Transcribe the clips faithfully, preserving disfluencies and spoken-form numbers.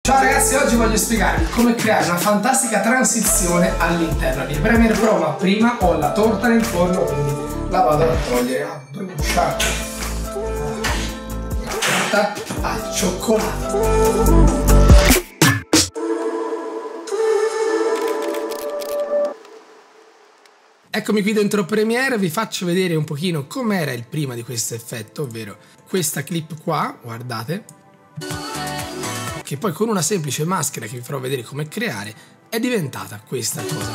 Ciao ragazzi, oggi voglio spiegarvi come creare una fantastica transizione all'interno di Premiere Pro, ma prima ho la torta nel forno, quindi la vado a togliere, a bruciare. La torta al cioccolato. Eccomi qui dentro Premiere, vi faccio vedere un pochino com'era il prima di questo effetto, ovvero questa clip qua, guardate, che poi con una semplice maschera che vi farò vedere come creare è diventata questa cosa.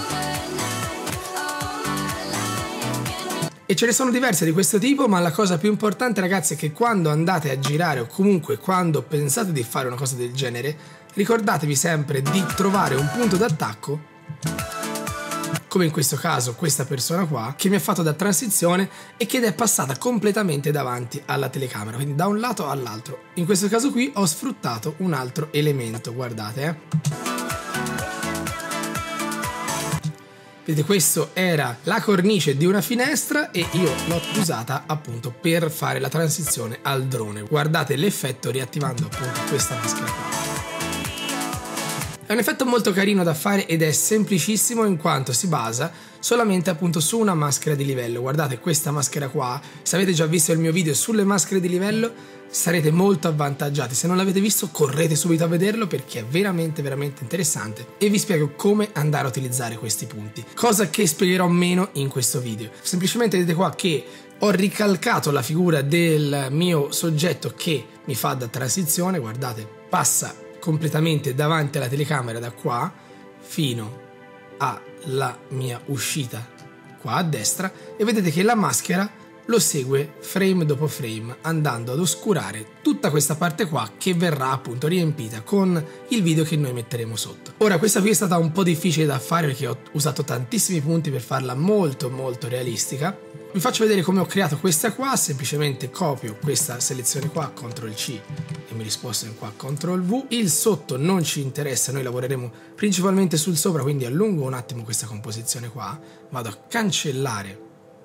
E ce ne sono diverse di questo tipo, ma la cosa più importante ragazzi è che quando andate a girare o comunque quando pensate di fare una cosa del genere, ricordatevi sempre di trovare un punto d'attacco, come in questo caso questa persona qua che mi ha fatto da transizione e che è passata completamente davanti alla telecamera, quindi da un lato all'altro. In questo caso qui ho sfruttato un altro elemento, guardate eh. Vedete, questo era la cornice di una finestra e io l'ho usata appunto per fare la transizione al drone. Guardate l'effetto riattivando appunto questa maschera qua. È un effetto molto carino da fare ed è semplicissimo in quanto si basa solamente appunto su una maschera di livello. Guardate questa maschera qua, se avete già visto il mio video sulle maschere di livello sarete molto avvantaggiati. Se non l'avete visto correte subito a vederlo perché è veramente veramente interessante e vi spiego come andare a utilizzare questi punti, cosa che spiegherò meno in questo video. Semplicemente vedete qua che ho ricalcato la figura del mio soggetto che mi fa da transizione, guardate, passa completamente davanti alla telecamera da qua fino alla mia uscita qua a destra e vedete che la maschera lo segue frame dopo frame andando ad oscurare tutta questa parte qua che verrà appunto riempita con il video che noi metteremo sotto. Ora questa qui è stata un po' difficile da fare perché ho usato tantissimi punti per farla molto molto realistica. Vi faccio vedere come ho creato questa qua, semplicemente copio questa selezione qua, control C e mi risposto in qua, control V. Il sotto non ci interessa, noi lavoreremo principalmente sul sopra, quindi allungo un attimo questa composizione qua, vado a cancellare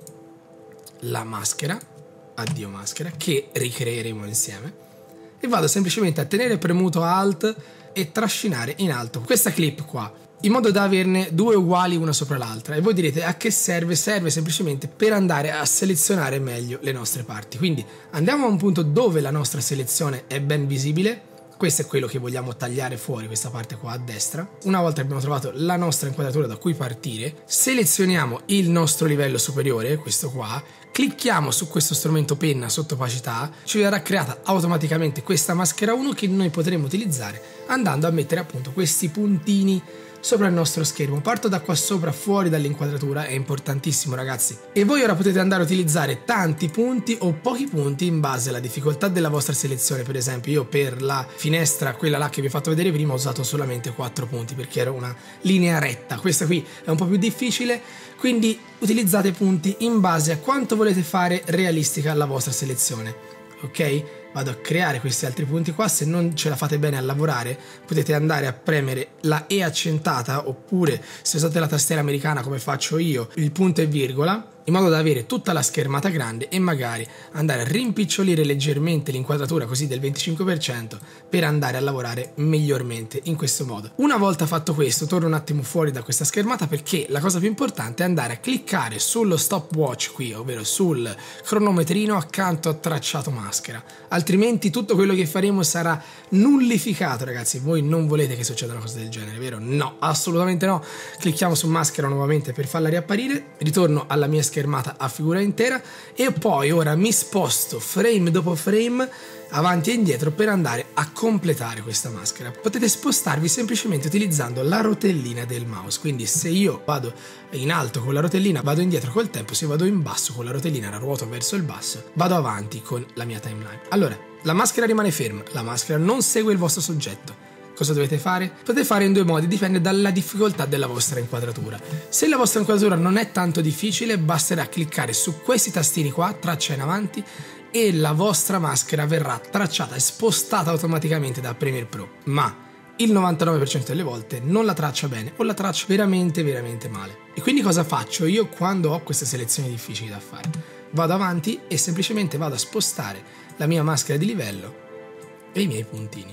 la maschera, addio maschera, che ricreeremo insieme, e vado semplicemente a tenere premuto Alt e trascinare in alto questa clip qua, in modo da averne due uguali una sopra l'altra. E voi direte a che serve? Serve semplicemente per andare a selezionare meglio le nostre parti. Quindi andiamo a un punto dove la nostra selezione è ben visibile. Questo è quello che vogliamo tagliare fuori, questa parte qua a destra. Una volta che abbiamo trovato la nostra inquadratura da cui partire, selezioniamo il nostro livello superiore, questo qua, clicchiamo su questo strumento penna sotto opacità, ci verrà creata automaticamente questa maschera uno che noi potremo utilizzare andando a mettere appunto questi puntini sopra il nostro schermo. Parto da qua sopra, fuori dall'inquadratura, è importantissimo ragazzi, e voi ora potete andare a utilizzare tanti punti o pochi punti in base alla difficoltà della vostra selezione. Per esempio io per la finestra, quella là che vi ho fatto vedere prima, ho usato solamente quattro punti perché era una linea retta. Questa qui è un po' più difficile, quindi utilizzate punti in base a quanto volete fare realistica la vostra selezione, ok? Vado a creare questi altri punti qua. Se non ce la fate bene a lavorare potete andare a premere la E accentata, oppure se usate la tastiera americana come faccio io il punto e virgola, in modo da avere tutta la schermata grande e magari andare a rimpicciolire leggermente l'inquadratura così del venticinque per cento per andare a lavorare migliormente in questo modo. Una volta fatto questo torno un attimo fuori da questa schermata perché la cosa più importante è andare a cliccare sullo stopwatch qui, ovvero sul cronometrino accanto a tracciato maschera, altrimenti tutto quello che faremo sarà nullificato ragazzi. Voi non volete che succeda una cosa del genere, vero? No, assolutamente no. Clicchiamo su maschera nuovamente per farla riapparire, ritorno alla mia schermata a figura intera e poi ora mi sposto frame dopo frame avanti e indietro per andare a completare questa maschera. Potete spostarvi semplicemente utilizzando la rotellina del mouse, quindi se io vado in alto con la rotellina vado indietro col tempo, se vado in basso con la rotellina la ruoto verso il basso vado avanti con la mia timeline. Allora la maschera rimane ferma, la maschera non segue il vostro soggetto. Cosa dovete fare? Potete fare in due modi, dipende dalla difficoltà della vostra inquadratura. Se la vostra inquadratura non è tanto difficile, basterà cliccare su questi tastini qua, traccia in avanti, e la vostra maschera verrà tracciata e spostata automaticamente da Premiere Pro. Ma il novantanove per cento delle volte non la traccia bene o la traccia veramente veramente male. E quindi cosa faccio io quando ho queste selezioni difficili da fare? Vado avanti e semplicemente vado a spostare la mia maschera di livello e i miei puntini,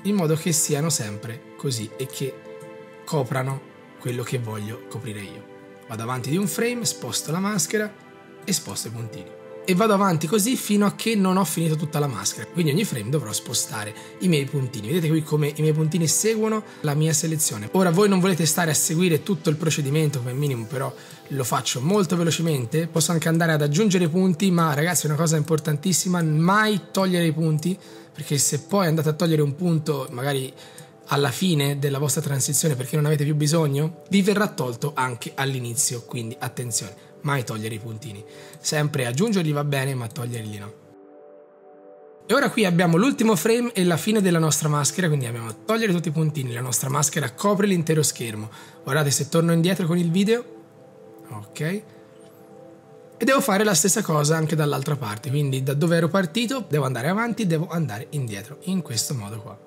in modo che siano sempre così e che coprano quello che voglio coprire io. Vado avanti di un frame, sposto la maschera e sposto i puntini. E vado avanti così fino a che non ho finito tutta la maschera. Quindi ogni frame dovrò spostare i miei puntini. Vedete qui come i miei puntini seguono la mia selezione. Ora voi non volete stare a seguire tutto il procedimento come minimo, però lo faccio molto velocemente. Posso anche andare ad aggiungere i punti, ma ragazzi è una cosa importantissima, mai togliere i punti, perché se poi andate a togliere un punto magari alla fine della vostra transizione perché non avete più bisogno, vi verrà tolto anche all'inizio. Quindi attenzione, mai togliere i puntini, sempre aggiungerli va bene ma toglierli no. E ora qui abbiamo l'ultimo frame e la fine della nostra maschera, quindi abbiamo a togliere tutti i puntini, la nostra maschera copre l'intero schermo. Guardate, se torno indietro con il video, ok, e devo fare la stessa cosa anche dall'altra parte, quindi da dove ero partito devo andare avanti, devo andare indietro, in questo modo qua.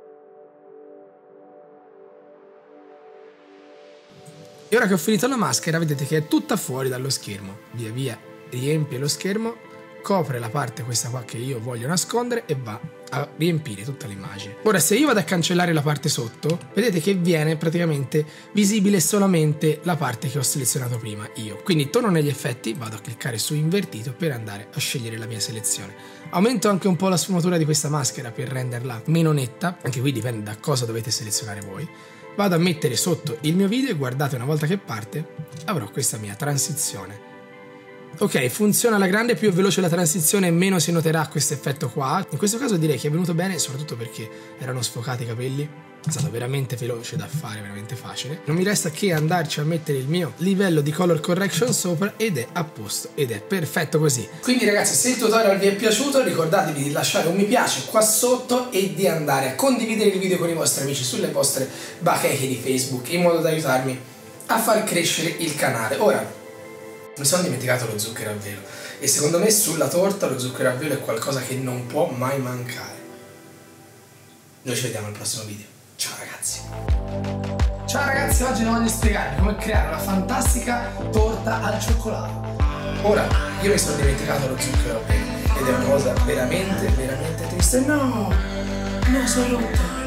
E ora che ho finito la maschera vedete che è tutta fuori dallo schermo, via via riempie lo schermo, copre la parte questa qua che io voglio nascondere e va a riempire tutta l'immagine. Ora se io vado a cancellare la parte sotto, vedete che viene praticamente visibile solamente la parte che ho selezionato prima io. Quindi torno negli effetti, vado a cliccare su invertito per andare a scegliere la mia selezione. Aumento anche un po' la sfumatura di questa maschera per renderla meno netta, anche qui dipende da cosa dovete selezionare voi. Vado a mettere sotto il mio video e guardate, una volta che parte avrò questa mia transizione. Ok, funziona alla grande, più è veloce la transizione meno si noterà questo effetto qua. In questo caso direi che è venuto bene soprattutto perché erano sfocati i capelli. È stato veramente veloce da fare, veramente facile. Non mi resta che andarci a mettere il mio livello di color correction sopra ed è a posto, ed è perfetto così. Quindi ragazzi, se il tutorial vi è piaciuto ricordatevi di lasciare un mi piace qua sotto e di andare a condividere il video con i vostri amici sulle vostre bacheche di Facebook in modo da aiutarmi a far crescere il canale. Ora, mi sono dimenticato lo zucchero a velo e secondo me sulla torta lo zucchero a velo è qualcosa che non può mai mancare. Noi ci vediamo al prossimo video. Ciao ragazzi! Ciao ragazzi, oggi vi voglio spiegare come creare una fantastica torta al cioccolato. Ora, io mi sono dimenticato lo zucchero a velo ed è una cosa veramente, veramente triste. No! No, sono rotta!